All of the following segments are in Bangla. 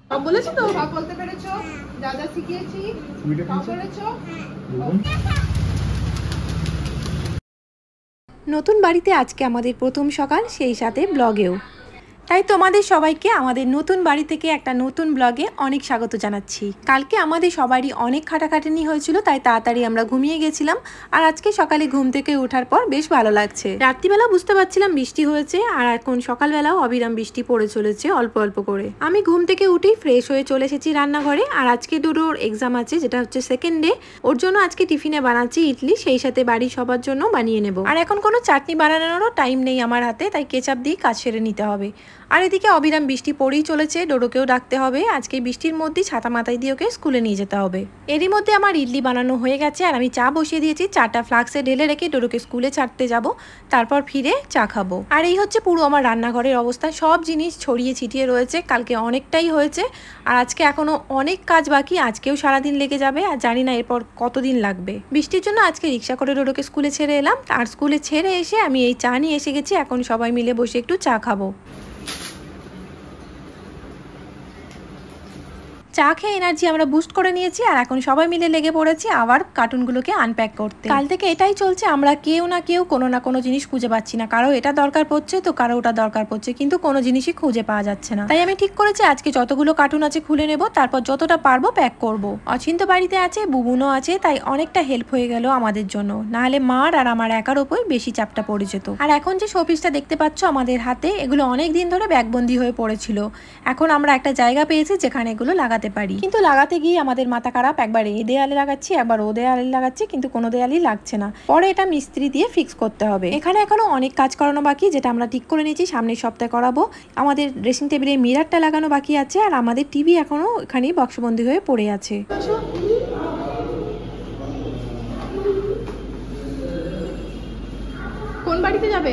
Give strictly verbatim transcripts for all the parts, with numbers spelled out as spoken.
সব বলেছো তো? সব বলতে পেরেছো? যা যা শিখিয়েছি সব বলেছো? নতুন বাড়িতে আজকে আমাদের প্রথম সকাল, সেই সাথে ব্লগেও। তাই তোমাদের সবাইকে আমাদের নতুন বাড়ি থেকে একটা নতুন ব্লগে অনেক স্বাগত জানাচ্ছি। কালকে আমাদের সবারই অনেক খাটাখাটনি হয়েছিল, তাই তাড়াতাড়ি আমরা ঘুমিয়ে গেছিলাম। আর আজকে সকালে ঘুম থেকে ওঠার পর বেশ ভালো লাগছে। রাত্রিবেলা বুঝতে পারছিলাম বৃষ্টি হয়েছে, আর এখন সকালবেলাও অবিরাম বৃষ্টি পড়ে চলেছে অল্প অল্প করে। আমি ঘুম থেকে উঠেই ফ্রেশ হয়ে চলে এসেছি রান্নাঘরে। আর আজকে ডোডোর এক্সাম আছে, যেটা হচ্ছে সেকেন্ড ডে। ওর জন্য আজকে টিফিনে বানাচ্ছি ইডলি, সেই সাথে বাড়ির সবার জন্য বানিয়ে নেব। আর এখন কোনো চাটনি বানানোরও টাইম নেই আমার হাতে, তাই কেচাপ দিয়ে কাজ সেরে নিতে হবে। আর এদিকে অবিরাম বৃষ্টি পড়েই চলেছে, ডোডোকেও ডাকতে হবে। আজকে বৃষ্টির মধ্যেই ছাতা মাথায় দিয়ে ওকে স্কুলে নিয়ে যেতে হবে। এরই মধ্যে আমার ইডলি বানানো হয়ে গেছে, আর আমি চা বসিয়ে দিয়েছি। চাটা ফ্লাক্সে ঢেলে রেখে ডোডোকে স্কুলে ছাড়তে যাব, তারপর ফিরে চা খাবো। আর এই হচ্ছে পুরো আমার রান্নাঘরের অবস্থা। সব জিনিস ছড়িয়ে ছিটিয়ে রয়েছে, কালকে অনেকটাই হয়েছে, আর আজকে এখনো অনেক কাজ বাকি। আজকেও সারাদিন লেগে যাবে, আর জানি না এরপর কতদিন লাগবে। বৃষ্টির জন্য আজকে রিক্সা করে ডোডোকে স্কুলে ছেড়ে এলাম। আর স্কুলে ছেড়ে এসে আমি এই চা নিয়ে এসে গেছি। এখন সবাই মিলে বসে একটু চা খাবো। চা খেয়ে এনার্জি আমরা বুস্ট করে নিয়েছি, আর এখন সবাই মিলে লেগে পড়েছি আবার কার্টুনগুলোকে আনপ্যাক করতে। কাল থেকে এটাই চলছে, আমরা কেউ না কেউ কোনো না কোনো জিনিস খুঁজে পাচ্ছি না। কারো এটা দরকার পড়ছে তো কারো ওটা দরকার পড়ছে, কিন্তু কোনো জিনিসই খুঁজে পাওয়া যাচ্ছে না। তাই আমি ঠিক করেছি আজকে যতগুলো কার্টুন আছে খুলে নেব, তারপর যতটা পারবো প্যাক করব। অচিন্ত বাড়িতে আছে, বুবুনও আছে, তাই অনেকটা হেল্প হয়ে গেল আমাদের জন্য। নাহলে মার আর আমার একার ওপর বেশি চাপটা পড়ে যেত। আর এখন যে শোপিসটা দেখতে পাচ্ছ আমাদের হাতে, এগুলো অনেক দিন ধরে ব্যাগবন্দি হয়ে পড়েছিল। এখন আমরা একটা জায়গা পেয়েছি যেখানে এগুলো লাগাতে পারি, কিন্তু লাগাতে গিয়ে আমাদের মাথা খারাপ। একবার এই দেয়ালে লাগাচ্ছি, একবার ও দেয়ালে লাগাচ্ছি, কিন্তু কোনো দেয়ালই লাগছে না। পরে এটা মিস্ত্রি দিয়ে ফিক্স করতে হবে। এখানে এখনো অনেক কাজ করানো বাকি, যেটা আমরা ঠিক করে নিয়েছি সামনের সপ্তাহে করাবো। আমাদের ড্রেসিং টেবিলে মিরারটা লাগানো বাকি আছে, আর আমাদের টিভি এখনো এখানেই বক্সবন্দি হয়ে পড়ে আছে। কোন বাড়িতে যাবে?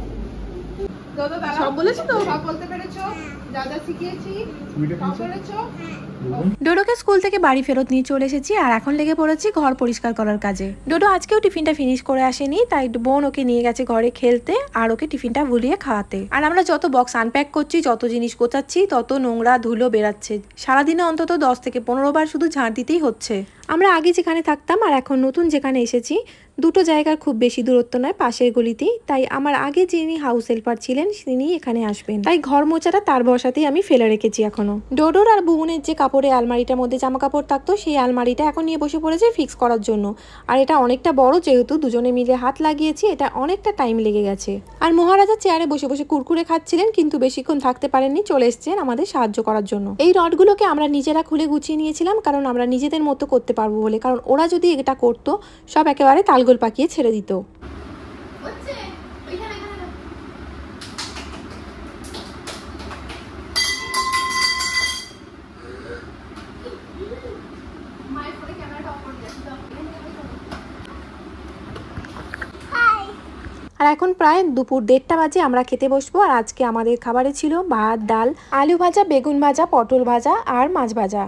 সব বলেছো তো? সব বলতে পেরেছো? যা যা শিখিয়েছি সব বলেছো? ডোডোকে স্কুল থেকে বাড়ি ফেরত নিয়ে চলে এসেছি, আর এখন লেগে পড়েছি ঘর পরিষ্কার করার কাজে। ডোডো আজকেও টিফিনটা ফিনিশ করে আসেনি, তাই বোন ওকে নিয়ে গেছে ঘরে খেলতে, আর ওকে টিফিনটা ভুলিয়ে খাওয়াতে। আর আমরা যত বক্স আনপ্যাক করছি, যত জিনিস গোছাচ্ছি, তত নোংরা ধুলো বেরাচ্ছে। সারাদিনে অন্তত দশ থেকে পনেরো বার শুধু ঝাঁট দিতেই হচ্ছে। আমরা আগে যেখানে থাকতাম আর এখন নতুন যেখানে এসেছি, দুটো জায়গার খুব বেশি দূরত্ব নয়, পাশের গলিতেই। তাই আমার আগে যিনি হাউস হেল্পার ছিলেন তিনি এখানে আসবেন, তাই ঘর মোছাটা তার বসাতেই আমি ফেলে রেখেছি এখনো। ডোডোর আর বুবুনের যে কাপড়ের আলমারিটার মধ্যে জামা কাপড় থাকতো, সেই আলমারিটা এখন নিয়ে বসে পড়েছে ফিক্স করার জন্য। আর এটা অনেকটা বড়, যেহেতু দুজনে মিলে হাত লাগিয়েছি, এটা অনেকটা টাইম লেগে গেছে। আর মহারাজা চেয়ারে বসে বসে কুরকুরে খাচ্ছিলেন, কিন্তু বেশিক্ষণ থাকতে পারেননি, চলে এসছেন আমাদের সাহায্য করার জন্য। এই রডগুলোকে আমরা নিজেরা খুলে গুছিয়ে নিয়েছিলাম, কারণ আমরা নিজেদের মতো করতে পারবো বলে। কারণ ওরা যদি এটা করতো, সব একেবারে তালগোল পাকিয়ে ছেড়ে দিত। আর এখন প্রায় দুপুর দেড়টা বাজে, আমরা খেতে বসবো। আর আজকে আমাদের খাবারে ছিল ভাত, ডাল, আলু ভাজা, বেগুন ভাজা, পটল ভাজা আর মাছ ভাজা।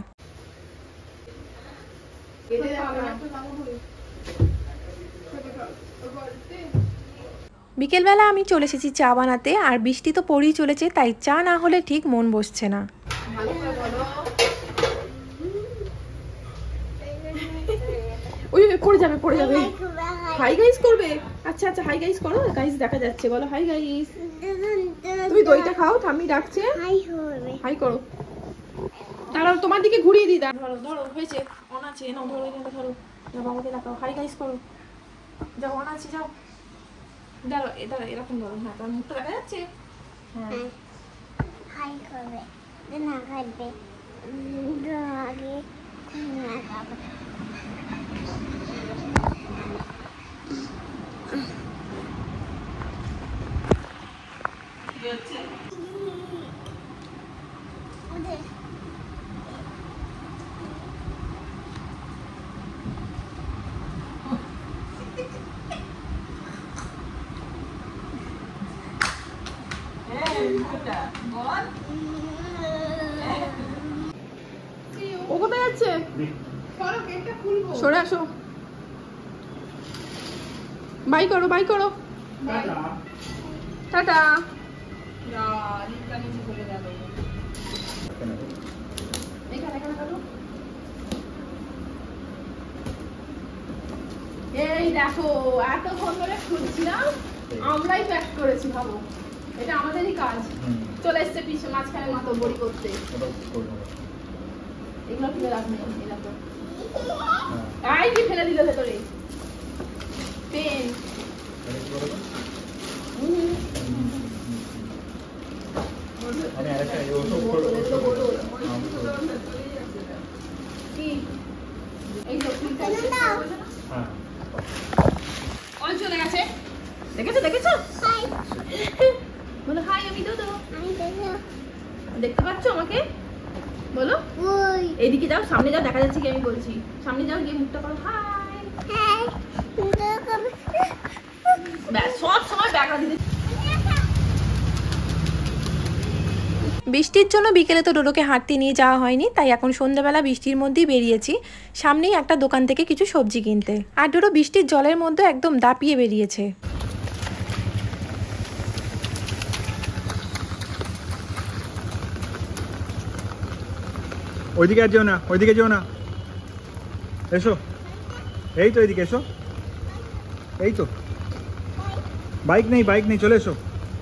বিকেলবেলা আমি চলে এসেছি চা বানাতে, আর বৃষ্টি তো পড়েই চলেছে, তাই চা না হলে ঠিক মন বসছে না। ওই পড়ে যাবে পড়ে যাবে। হাই গাইস করবে? আচ্ছা আচ্ছা হাই গাইস করো। গাইস দেখা যাচ্ছে, বলো হাই গাইস। তুমি দইটা খাও, ঠাম্মি ডাকছে। হাই করো। দাঁড়াও, তোমার দিকে ঘুরিয়ে দিই। ধরো ধরো, হয়েছে। অন আছে, নাও ধরো, এটা ধরো। বাবাকে দেখাও, হাই গাইস করো। যাও, অন আছে, যাও। দাঁড়াও, এটা এরকম ধরো। হ্যাঁ, তোমার মুখটা দেখা যাচ্ছে। হ্যাঁ, হাই করবে না, খাবে আগে না খাবে। ও কোথায় যাচ্ছে? সরে আসো। বাই করো, বাই করো, টাটা। এই দেখো এতক্ষণ ধরে খুঁজছিলাম, আমরাই প্যাক করেছি ভাবো, এটা আমাদেরই কাজ। চলে এসছে পিছু মাঝখানে মতো বড়ি করতে, এগুলো ফেলে রাখবে। আই কি ফেলে দিলে ভেতরে পেন। চলে গেছে, দেখেছো দেখেছো? বলো হাই, আমি দুদু। দেখতে পাচ্ছ আমাকে? বলো এইদিকে যাও, সামনে যাও, দেখা যাচ্ছে কি আমি বলছি। সামনে যাও, গিয়ে মুখটা করো হাই। ব্যাস, সব সময় ব্যাগটা দিতে। বৃষ্টির জন্য বিকেলে তো ডোডোকে হাঁটতে নিয়ে যাওয়া হয়নি, তাই এখন সন্ধ্যাবেলা বৃষ্টির মধ্যেই বেরিয়েছি সামনেই একটা দোকান থেকে কিছু সবজি কিনতে। আর ডোডো বৃষ্টির জলের মধ্যে একদম দাপিয়ে বেরিয়েছে। ওইদিকে আর যেও না, ওইদিকে যেও না, এসো, এই তো এইদিকে এসো, এই তো বাইক নেই, বাইক নেই, চলে এসো।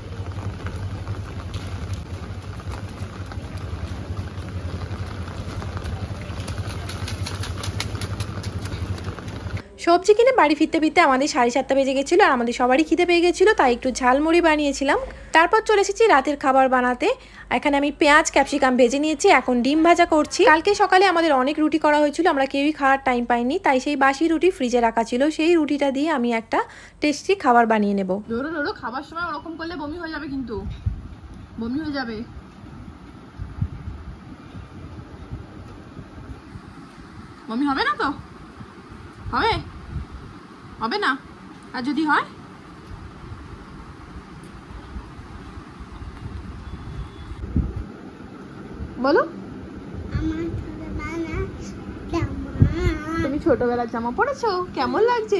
সবজি কিনে বাড়ি ফিরতে ফিরতে আমাদের সাড়ে সাতটা বেজে গেছিলো, আর আমাদের সবারই খিদে পেয়ে গেছিলো, তাই একটু ঝালমুড়ি বানিয়েছিলাম। তারপর চলে এসেছি রাতের খাবার বানাতে। এখানে আমি পেঁয়াজ ক্যাপসিকাম ভেজে নিয়েছি, এখন ডিম ভাজা করছি। কালকে সকালে আমাদের অনেক রুটি করা হয়েছিল, আমরা কেউই খাওয়ার টাইম পাইনি, তাই সেই বাসি রুটি ফ্রিজে রাখা ছিল, সেই রুটিটা দিয়ে আমি একটা টেস্টি খাবার বানিয়ে নেব। ডোডো ডোডো খাবার সময় ওরকম করলে বমি হয়ে যাবে, কিন্তু বমি হয়ে যাবে। বমি হবে না তো? হবে হবে না? আর যদি হয়? বলো। তুমি ছোটবেলার জামা পরেছো, কেমন লাগছে?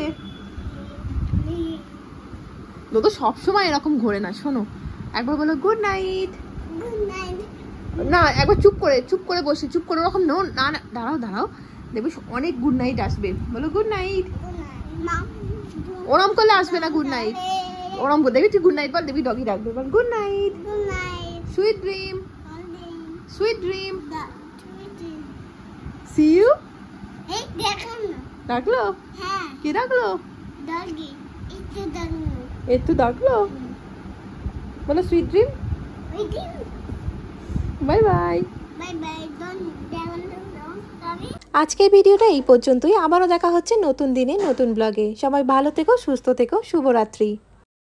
ও তো সবসময় এরকম ঘোরে না, শোনো একবার বলো গুড নাইট। না, একবার চুপ করে চুপ করে বসে চুপ করে ওরকম নো, না না, দাঁড়াও দাঁড়াও, দেখবে অনেক গুড নাইট আসবে। বলো গুড নাইট। ওরম করলে আসবে না গুড নাইট, ওরম করে দেখবি তুই গুড নাইট বল, দেখবি ডগি ডাকবে। বল good night, sweet dream, sweet dream, see you. ডাকলো? কি ডাকলো? একটু ডাকলো। বলো সুইট ড্রিম, বাই বাই। আজকের ভিডিওটা এই পর্যন্তই, আবারও দেখা হচ্ছে নতুন দিনে নতুন ব্লগে। সবাই ভালো থেকো, সুস্থ থেকো, শুভরাত্রি।